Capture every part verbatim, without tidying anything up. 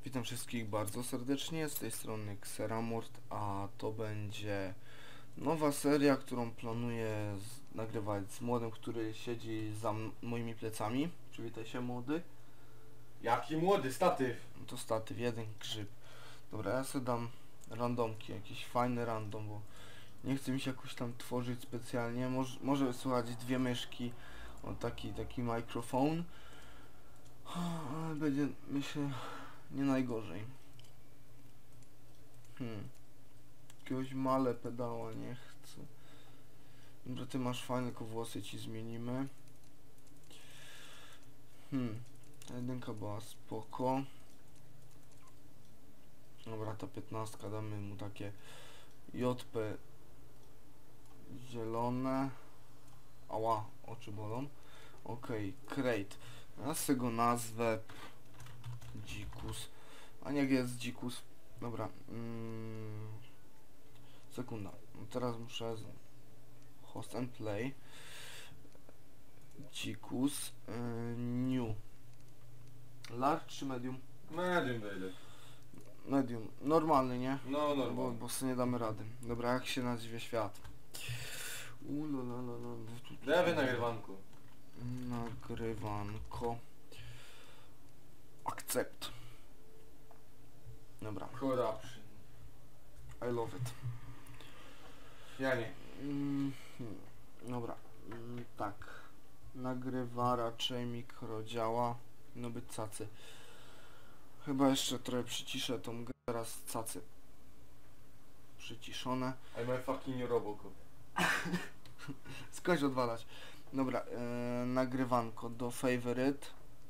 Witam wszystkich bardzo serdecznie, z tej strony Xeramort, a to będzie nowa seria, którą planuję z, nagrywać z młodym, który siedzi za m- moimi plecami. Przywitaj się, młody. Jaki młody statyw? No to statyw, jeden grzyb. Dobra, ja sobie dam randomki, jakiś fajny random, bo nie chcę mi się jakoś tam tworzyć specjalnie. Moż, może wysłuchać dwie myszki, o taki, taki mikrofon. Ale będzie, myślę, nie najgorzej. Hmm. Jakiegoś male pedała nie chcę. Dobra, ty masz fajne, tylko włosy ci zmienimy. Hmm. Ta jedynka była spoko. Dobra, ta piętnastka damy mu takie J P zielone. Ała, oczy bolą. Okej, okay, crate. Ja sobie go nazwę Dzikus. A niech jest Dzikus. Dobra. Mm, sekunda. Teraz muszę host and play. Dzikus. Yy, new. Large czy medium? Medium daily. Medium. Normalny, nie? No, Bo, normalnie. bo sobie nie damy rady. Dobra, jak się nazywa świat? Ulalala. Lewy nagrywanku. Nagrywanko. Accept. Dobra. Corruption. I love it. Ja nie. Mm, hmm. Dobra. Mm, tak. Nagrywa raczej mikro działa. No być cacy. Chyba jeszcze trochę przyciszę tą grę. Teraz cacy. Przyciszone. I'm a fucking Robocop. Skończ odwalać. Dobra, yy, nagrywanko do favorite.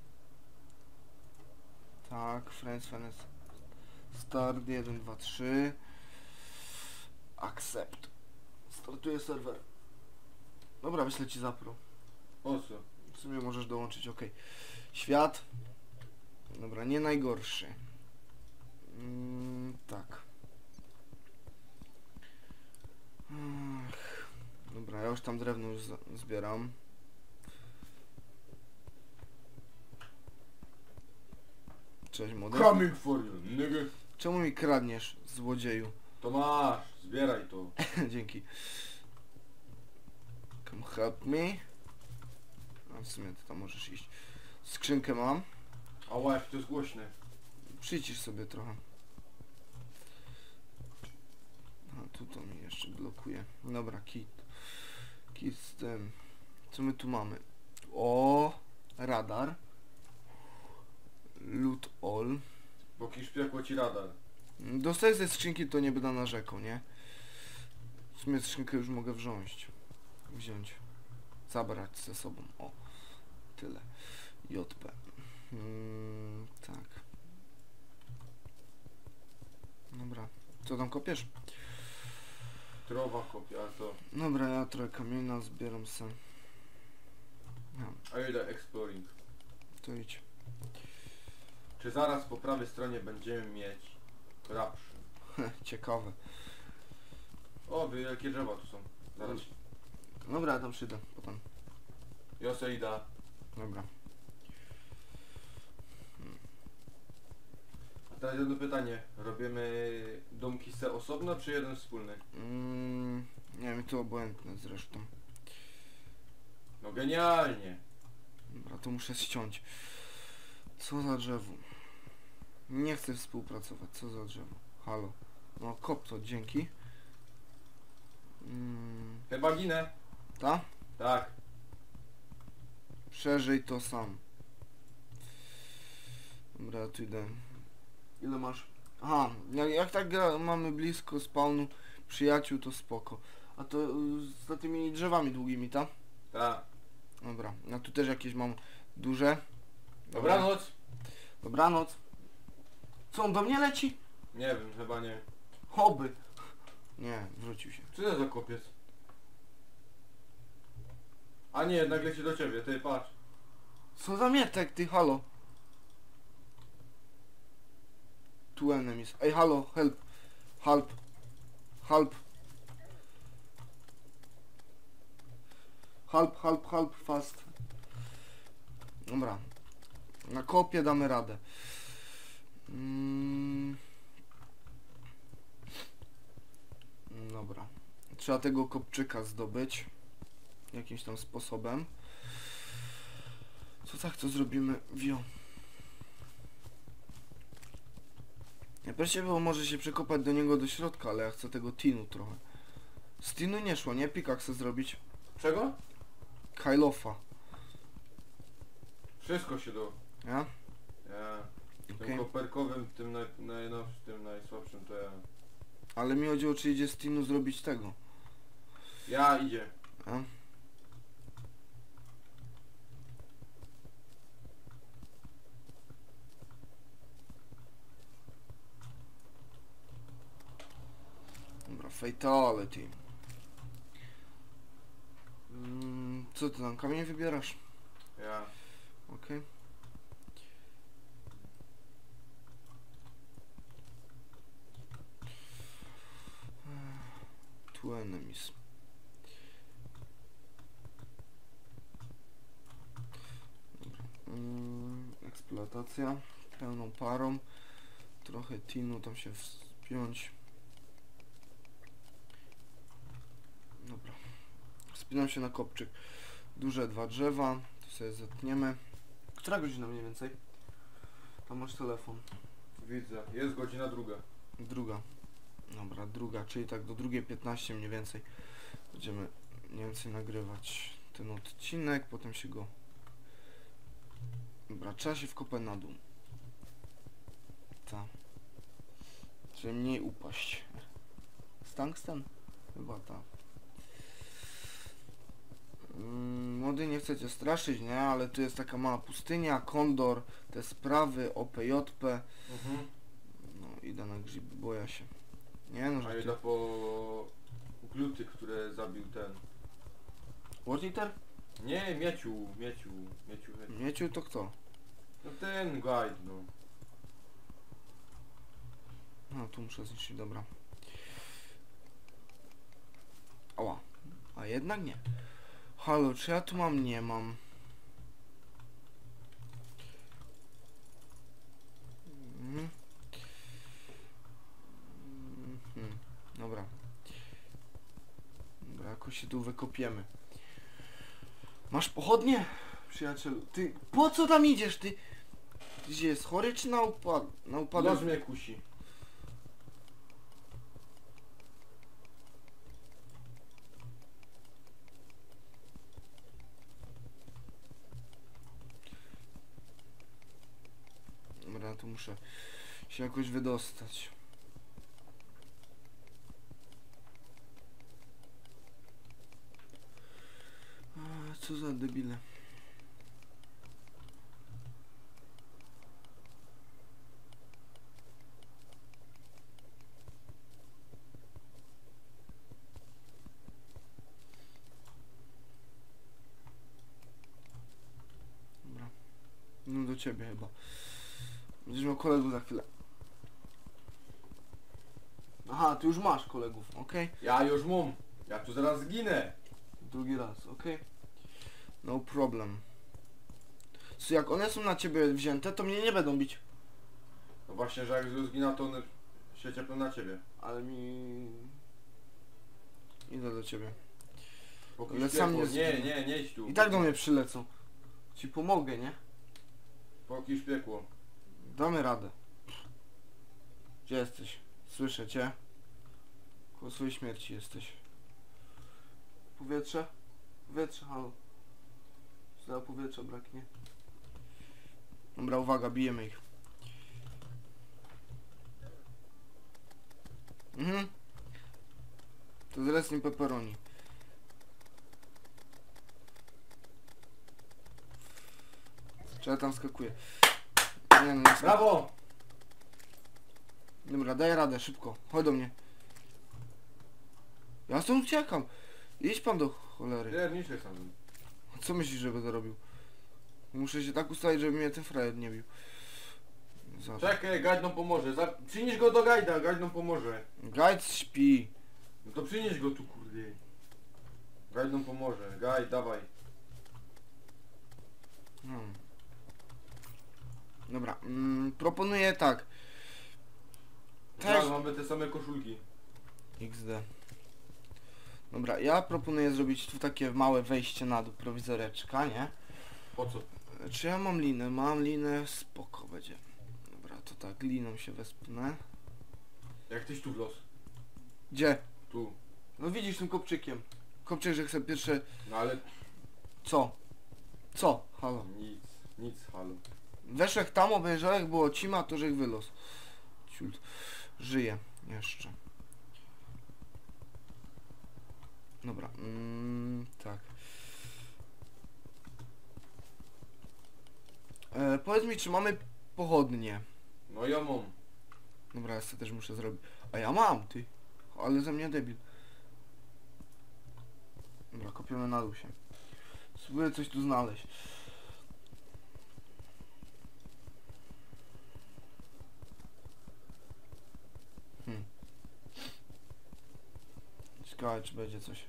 Tak, friends, friends. Start jeden, dwa, trzy. Accept. Startuje serwer. Dobra, wyślę ci zapro. Po co? W sumie możesz dołączyć, ok. Świat. Dobra, nie najgorszy. Mm, tak. Ach, dobra, ja już tam drewno już zbieram. Cześć, młody. Coming for you, nigga. Czemu mi kradniesz, złodzieju? To masz, zbieraj to. Dzięki. Come help me. A w sumie ty tam możesz iść. Skrzynkę mam. A łaj, to jest głośne. Przycisz sobie trochę. A tu to mi jeszcze blokuje. Dobra, kit. Kit z tym. Co my tu mamy? O, radar. Loot all. Bo kisz piekło ci radar. Dostaję ze skrzynki, to nie będę narzekał, nie? W sumie skrzynkę już mogę wziąć. Wziąć. Zabrać ze sobą. O, tyle. J P. Hmm, tak. Dobra. Co tam kopiesz? Trowa kopia, a to... Dobra, ja trochę kamienia zbieram se. No, A idę exploring. to idź. Czy zaraz po prawej stronie będziemy mieć corruption? Ciekawe. O, wy jakie drzewa tu są. Zaraz. Dobra, ja tam przyjdę potem. Jose ida. Dobra. A teraz jedno pytanie. Robimy domki se osobno, czy jeden wspólny? Mm, nie wiem, to obojętne zresztą. No genialnie. Dobra, to muszę ściąć. Co za drzewo? Nie chcę współpracować. Co za drzewo? Halo. No kop to, dzięki. Mm, Chyba ginę. ta? Tak. Przeżyj to sam. Dobra, tu idę. Ile masz? Aha, jak, jak tak gra, mamy blisko spawnu przyjaciół, to spoko. A to y, za tymi drzewami długimi, tak? Tak. Dobra, no tu też jakieś mam duże. Dobranoc. Dobranoc. Co, on do mnie leci? Nie wiem, chyba nie. Oby. Nie, wrócił się. Co to za kopiec? A nie, jednak leci do ciebie, ty patrz. Co za mietek, ty, halo. Tu enemies. Ej, halo, help. Help. Help. Help, help, help, fast. Dobra. Na kopie damy radę. Mm. Dobra. Trzeba tego kopczyka zdobyć. Jakimś tam sposobem. Co tak to zrobimy? Wio. Najpierw było może się przekopać do niego do środka, ale ja chcę tego tinu trochę. Z tinu nie szło, nie? Pika chcę zrobić. Czego? Kailofa. Wszystko się do... Ja? Ja... Tym Okej. koperkowym, tym naj, najnowszym, tym najsłabszym to ja... Ale mi chodziło, czy idzie z tinu zrobić tego. Ja idzie. A? Dobra, fatality. Mm, co ty tam, kamień wybierasz? Ja. Okej. Two enemies. Dobra. Mm, eksploatacja pełną parą. Trochę tinu tam się wspiąć. Dobra. Wspinam się na kopczyk. Duże dwa drzewa. To sobie zetniemy. Która godzina mniej więcej? Tam masz telefon. Widzę. Jest godzina druga. Druga. Dobra, druga, czyli tak do drugiej piętnaście mniej więcej będziemy mniej więcej nagrywać ten odcinek, potem się go... Dobra, trzeba się wkopać na dół. Ta. Żeby mniej upaść. Z tungsten? Chyba ta. Mm, młody, nie chcę cię straszyć, nie? Ale tu jest taka mała pustynia, kondor, te sprawy, O P J P. Mhm. No, idę na grzyby, boję się. Nie no, A że idę po... gluty, które zabił ten... Wartiter? Nie, Mieciu, Mieciu, Mieciu. Mieciu. Mieciu to kto? No ten guide, no. No, tu muszę zniszczyć, dobra. Oła. A jednak nie. Halo, czy ja tu mam? Nie mam. Mhm. Mhm. Dobra. Dobra, jakoś się tu wykopiemy. Masz pochodnie? Przyjacielu, ty po co tam idziesz? Ty, ty gdzie jest chory czy na upad na upadek? Los mnie kusi. Dobra, tu muszę się jakoś wydostać. A, co za debile. Dobra. No do ciebie chyba. Będziesz miał kolegów za chwilę. Aha, ty już masz kolegów, okej? Ja już mam. Ja tu zaraz zginę. Drugi raz, okej? No problem. So, jak one są na ciebie wzięte, to mnie nie będą bić. No właśnie, że jak zginę, to one się cieplą na ciebie. Ale mi... Idę do ciebie. Póki Ale Ale sam nie nie, zginę. nie, nie idź tu. I tak do mnie przylecą. Ci pomogę, nie? Póki piekło. Damy radę. Gdzie jesteś? Słyszę cię. Koło swojej śmierci jesteś. Powietrze? Powietrze, halo. Zaraz powietrza braknie. Dobra, uwaga, bijemy ich. Mhm. To zaraz nie pepperoni. Czy ja tam skakuję? Nie no, nie skakuję. Brawo! Dobra, daj radę, szybko. Chodź do mnie. Ja stąd uciekam. Idź pan do cholery. Pierniczy sam. Co myślisz, że będę robił? Muszę się tak ustawić, żeby mnie ten frajer nie bił. Zobacz. Czekaj, Gajd nam pomoże. Za... Przynieś go do Gajda, Gajd nam pomoże. Gajd śpi. No to przynieś go tu, kurde. Gajd nam pomoże. Gajd, dawaj. Hmm. Dobra, mm, proponuję tak. Teraz Też... mamy te same koszulki. X D. Dobra, ja proponuję zrobić tu takie małe wejście na dół, prowizoreczka, nie? Po co? Czy ja mam linę? Mam linę, spoko będzie. Dobra, to tak, liną się wespnę. Jak tyś tu w los? Gdzie? Tu. No widzisz tym kopczykiem. Kopczyk, że chce pierwsze... No ale Co? Co? Halo. nic, nic, halo. Weszek tam, obejrzałek było cima, to żech wylos. Ciult. Żyje jeszcze. Dobra, mm, tak. E, powiedz mi, czy mamy pochodnie? No ja mam. Dobra, ja sobie też muszę zrobić. A ja mam, ty. Ale ze mnie debil. Dobra, kopiemy na dół się. Spróbuję coś tu znaleźć. Hmm. Ciekawe, czy będzie coś.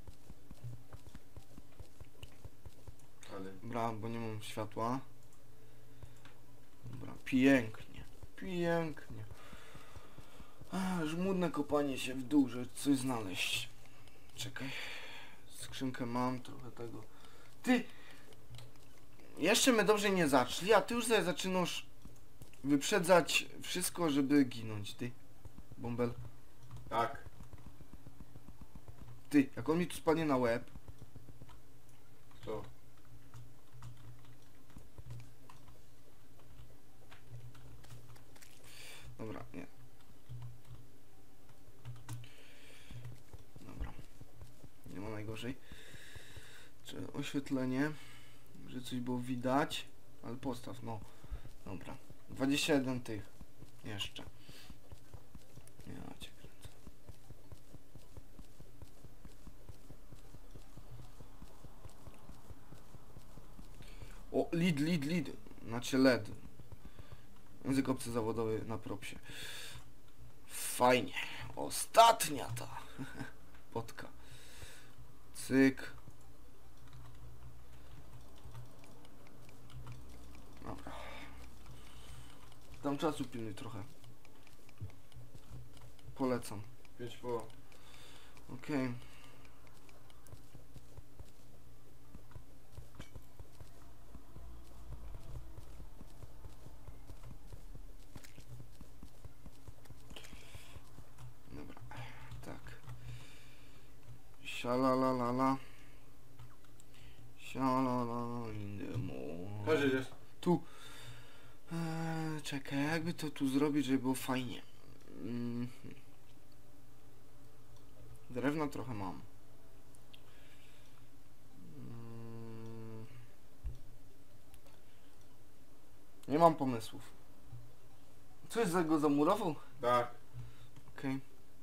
Ale Dobra, bo nie mam światła. Dobra, pięknie. Pięknie. A, żmudne kopanie się w dół, żeby coś znaleźć. Czekaj. Skrzynkę mam, trochę tego. Ty! Jeszcze my dobrze nie zaczęli, a ty już sobie zaczynasz wyprzedzać wszystko, żeby ginąć, ty. Bąbel. tak. Ty, jak on mi tu spadnie na łeb. Co? Dobra, nie. Dobra. Nie ma najgorzej. Czy oświetlenie, że coś było widać, ale postaw, no. Dobra. dwadzieścia jeden tych. Jeszcze. Ja cię kręcę. O, lead, lead, lead. Znaczy L E D. Język obcy zawodowy na propsie. Fajnie. Ostatnia ta. Potka. Cyk. Dobra. Tam czasu pilnuj trochę. Polecam. Pięć po. Okej. Dobra. Tak. Sialalalala. Sialala in the morning. Chodź, jest. Tu. Eee, czekaj, jakby to tu zrobić, żeby było fajnie. Mm. Drewna trochę mam. Mm. Nie mam pomysłów. Coś za go zamurował? Tak. Okej.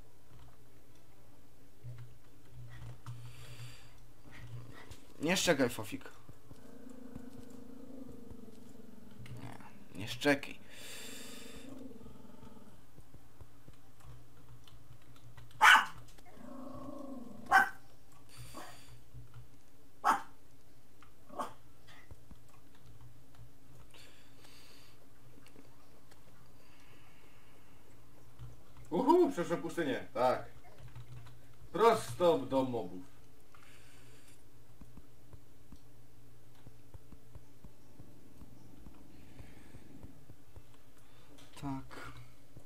Nie szczekaj, Fafik. Nie, nie szczekaj. Uhu, przeszłem pustynię. Tak. Prosto do mobów. Tak.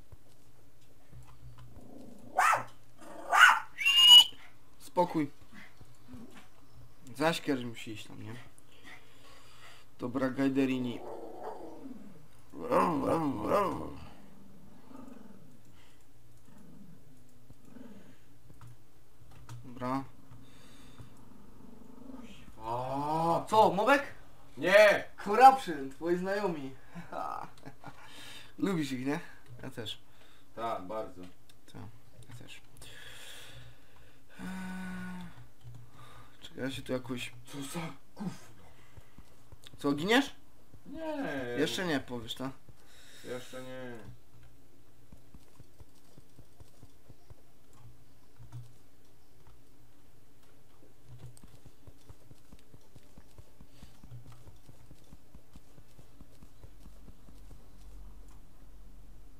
Spokój. Zaśkierz musi iść tam, nie? Dobra, Gajderini. Dobra. A, Co, Mobek? nie! Corruption, twoi znajomi. Lubisz ich, nie? Ja też. Tak, bardzo. Co? Ja też. Eee, Czekaj, ja się tu jakoś... Co za gówno? Co, giniesz? Nie. Jeszcze nie, powiesz, tak? Jeszcze nie.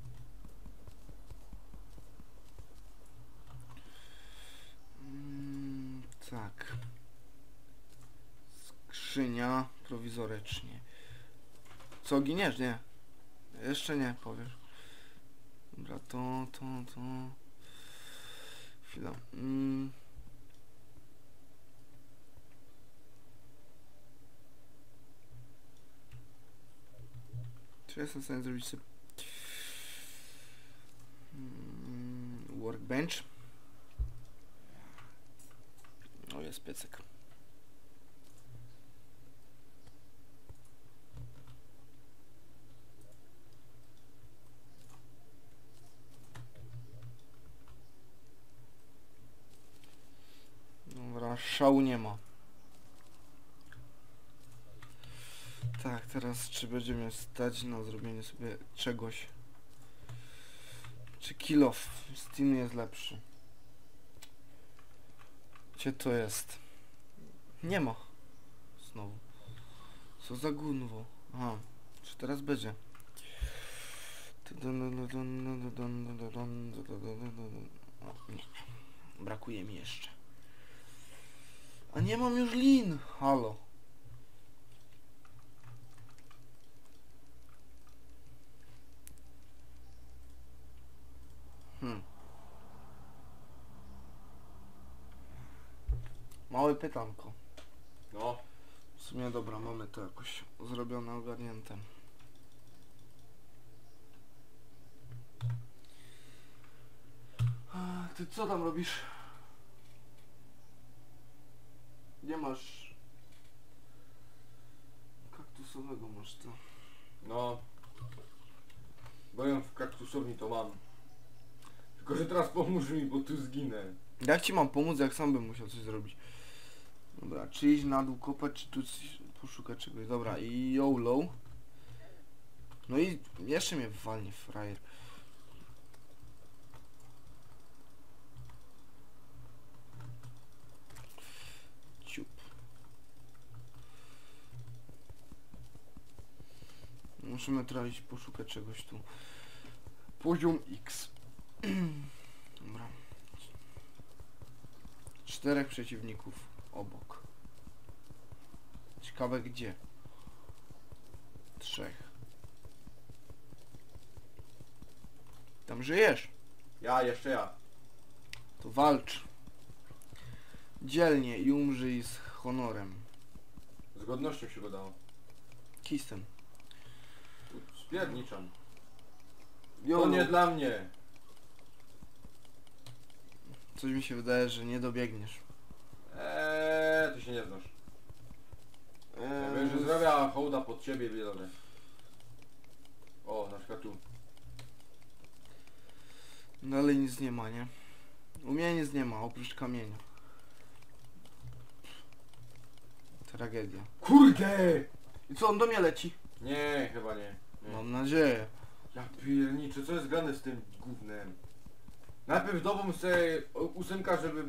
Mm. Tak. Skrzynia prowizorycznie. Co, giniesz? Nie. Jeszcze nie, powiesz. Dobra, to, to, to... Chwila. Mm. Czy jestem w stanie zrobić sobie... Mm, workbench. O, jest piecyk. Dobra, szału nie ma. Tak, teraz czy będziemy stać na zrobienie sobie czegoś? Czy kill off? Steam jest lepszy. Gdzie to jest? Nie ma. Znowu. Co za gunwo. Aha. Czy teraz będzie? O, nie. Brakuje mi jeszcze. A nie mam już lin. Halo. Hmm. Małe pytanko. No. W sumie dobra, mamy to jakoś zrobione, ogarnięte. A, ty co tam robisz? Nie masz... kaktusowego masz to. No. Byłem w kaktusowni, to mam. Tylko, że teraz pomóż mi, bo tu zginę. Jak ci mam pomóc, jak sam bym musiał coś zrobić? Dobra, czy iść na dół kopać, czy tu coś poszukać czegoś. Dobra, i YOLO. No i jeszcze mnie walnie frajer. Ciup. Musimy teraz iść poszukać czegoś tu. Poziom X. Dobra. Czterech przeciwników obok. Ciekawe gdzie. Trzech. Tam żyjesz? Ja, jeszcze ja. To walcz. Dzielnie i umrzyj z honorem. Z godnością się go dało. Kistem. Spierniczam. To YOLO. nie dla mnie. Coś mi się wydaje, że nie dobiegniesz. Eee, ty się nie znasz. Ja wiem, że Eee, zrobię hołda pod ciebie, będzie dobre. O, na przykład tu. no ale nic nie ma, nie? U mnie nic nie ma, oprócz kamienia. Tragedia. Kurde! I co, on do mnie leci? Nie, chyba nie. nie. Mam nadzieję. Ja pierniczę, co jest grane z tym gównem? Najpierw dobą sobie ósemka, żeby...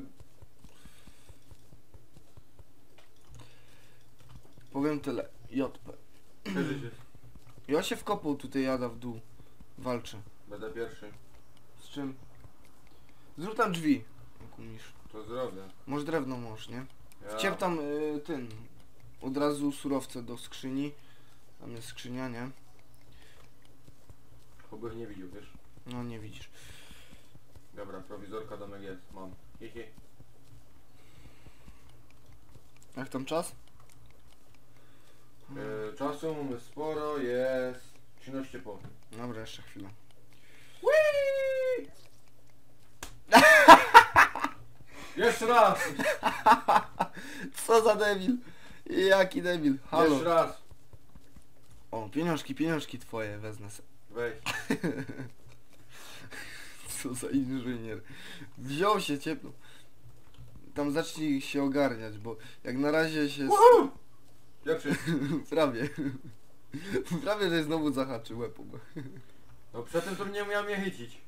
Powiem tyle. J P. przeżyć się. Ja się wkopał tutaj, jada w dół. Walczę. Będę pierwszy. Z czym? Zrób tam drzwi. Jak umiesz. To zrobię. Może drewno możesz, nie? Ja... Wciep tam y, ten. Od razu surowce do skrzyni. Tam jest skrzynia, nie? Oby nie widział, wiesz? No nie widzisz. Dobra, prowizorka domek jest, mam. Hihi. Jak tam czas? E, czasu mamy sporo, jest trzynaście po. Dobra, jeszcze chwilę. Jeszcze raz! Co za debil? Jaki debil? Halo. Jeszcze raz! O, pieniążki, pieniążki twoje wezmę se. Weź. Co za inżynier. Wziął się ciepło. Tam zacznij się ogarniać, bo jak na razie się... Woohoo! Pierwszy. Prawie. Prawie, że znowu zahaczył łeb. No przedtem to nie umiałem mnie chycić.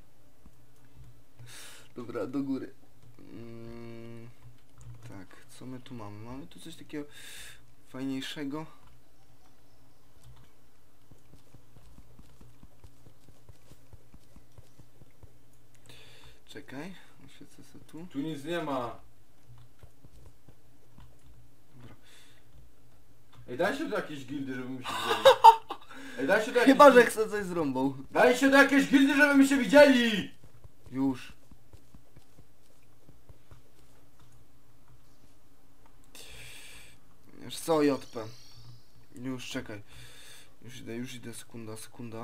Dobra, do góry. Mm, tak, co my tu mamy? Mamy tu coś takiego fajniejszego. Czekaj, oświecę sobie tu. Tu nic nie ma. Ej, daj się do jakiejś gildy, żeby mi się widzieli. Ej, daj się do jakiejś Chyba, że gildy. chce coś z rąbą. Daj się do jakiejś gildy, żeby mi się widzieli! Już. Wiesz co, J P? Już, czekaj. Już idę, już idę, sekunda, sekunda.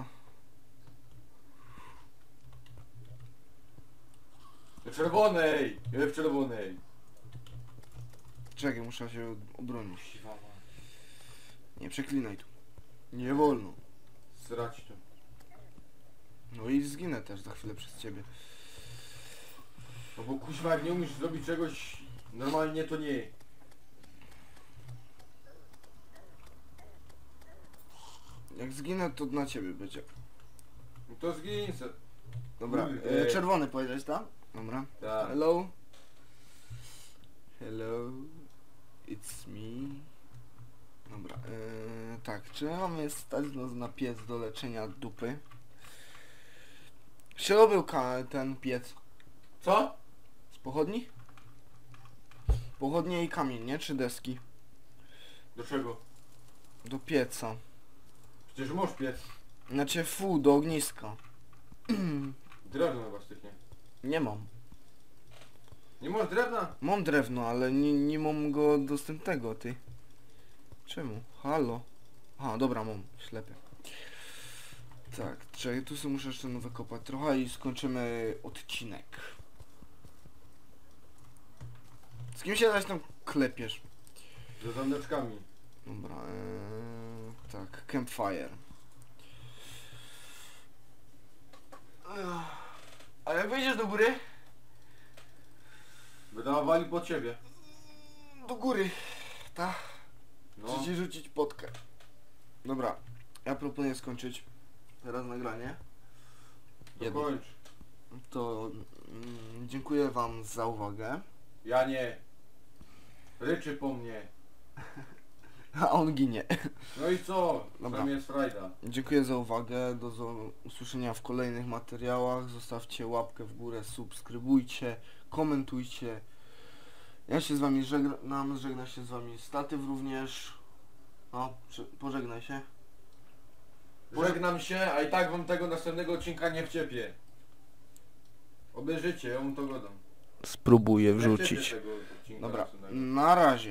Do czerwonej! Ja w czerwonej. Czekaj, muszę się obronić. Siwa ma. Nie przeklinaj tu. Nie wolno. Srać to. No i zginę też za chwilę przez ciebie. No bo kuźwa, jak nie umiesz zrobić czegoś normalnie, to nie. Jak zginę, to na ciebie będzie. No to zgiń se. Dobra, Kurde. e, czerwony powiedziałeś, tak? Dobra. Tak. Hello. Hello. It's me. Dobra, e, tak, czy mamy stać nas na piec do leczenia dupy? Czy to był ka- ten piec Co? z pochodni? Pochodnie i kamień, nie? Czy deski? Do czego? Do pieca. Przecież masz piec. Znaczy fu, do ogniska. Drewno chyba styknie. Nie mam. Nie masz drewna? Mam drewno, ale nie, nie mam go dostępnego, ty. Czemu? Halo? Aha, dobra, mam. Ślepy. Tak, czekaj, tu sobie muszę jeszcze nowe kopać trochę i skończymy odcinek. Z kim się zaś tam klepiesz? Ze zameczkami. Dobra, ee, tak, campfire. A jak wejdziesz do góry? Wydawali po ciebie. Do góry. Tak. No. Chcę ci rzucić potkę. Dobra, ja proponuję skończyć teraz nagranie. To Jedno. kończ. To mm, dziękuję wam za uwagę. Ja nie. Ryczy po mnie. A on ginie. No i co? Dobra. Tam jest frajda. Dziękuję za uwagę. Do zo- usłyszenia w kolejnych materiałach. Zostawcie łapkę w górę, subskrybujcie, komentujcie. Ja się z wami żegnam, żegna się z wami Statyw również. No, prze- pożegnaj się. Żegnam się, a i tak wam tego następnego odcinka nie wciepię. Obejrzycie, ja mu to godam. Spróbuję Nie wciepię wrzucić. tego odcinka Dobra, następnego. na razie.